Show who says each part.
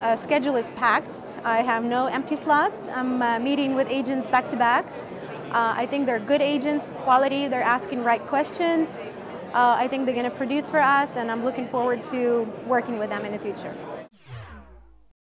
Speaker 1: Schedule is packed. I have no empty slots. I'm meeting with agents back to back. I think they're good agents, quality, they're asking right questions. I think they're going to produce for us, and I'm looking forward to working with them in the future.